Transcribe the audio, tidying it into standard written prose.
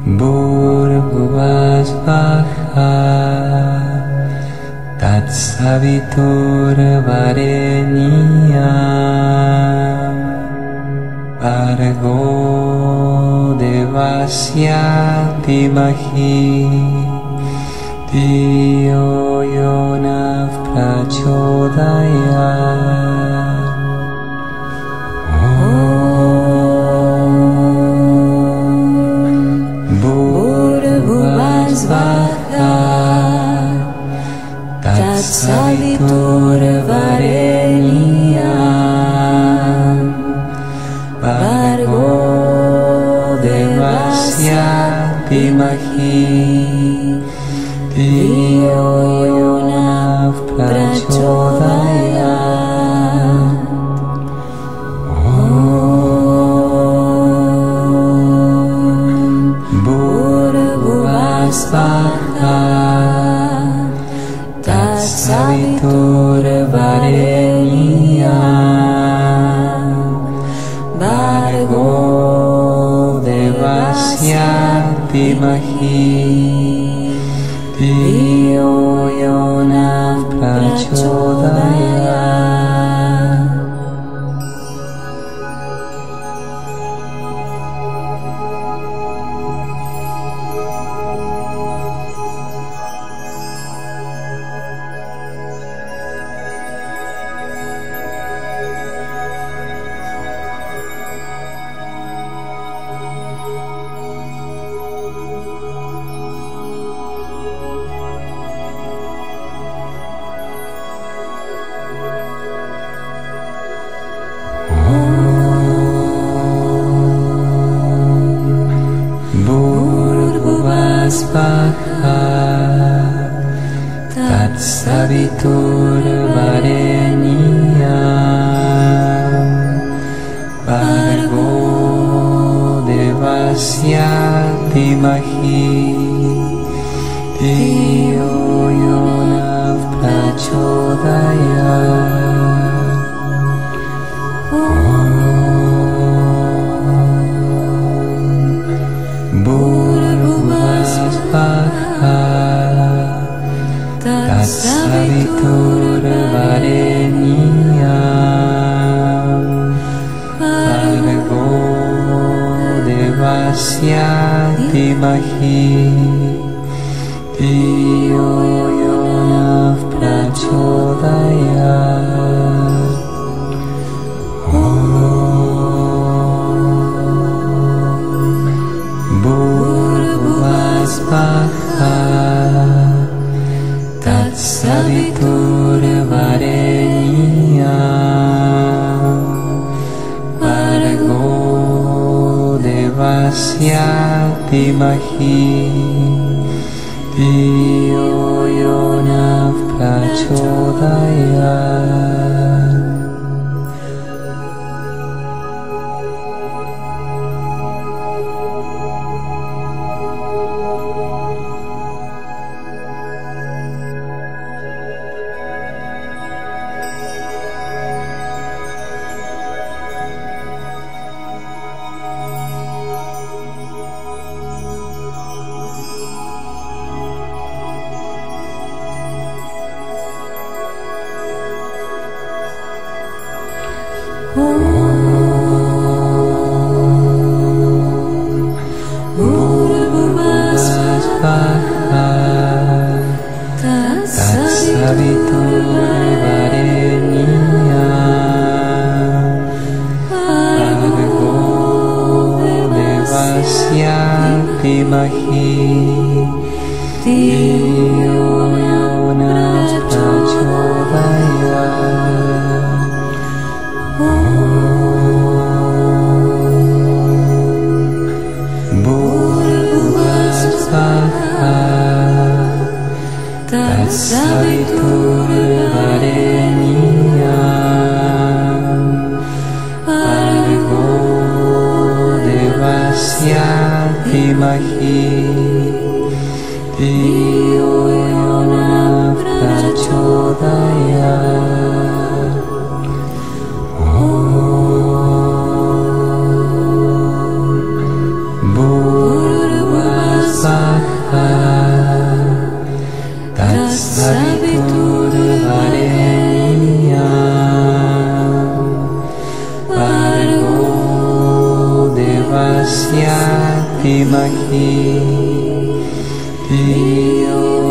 Bhurvuvasvaha Tatsaviturvarenyam Bhargo Devasya Dhimahi Dhiyo Yona Prachodayat. Bhurvuvasvaha Tatsaviturvarenyam Bhargo Devasya Dhimahi Dhiyo Yona Prachodayat. Bhurvuvasvaha Tatsaviturvarenyam Bhargo Devasya Dhimahi Dhiyo Yona Prachodayat. Bhurvuvasvaha Tatsaviturvarenyam Bhargo Devasya Dhimahi Dhiyo Yona Prachodayat. Bhurvuvasvaha Tatsaviturvarenyam Bhargo Devasya Dhimahi Dhiyo Yona Prachodayat. Bhurvuvasvaha Tatsaviturvarenyam Bhargo Devasya Dhimahi Dhiyo Yona Prachodayat. Bhurvuvasvaha Tatsaviturvarenyam Bhargo Devasya Dhimahi Dhiyo Yona Prachodayat. Bhurvuvasvaha Tatsaviturvarenyam Bhargo Devasya Dhimahi Dhiyo Yona Prachodayat. Bhurvuvasvaha धीमहि धियो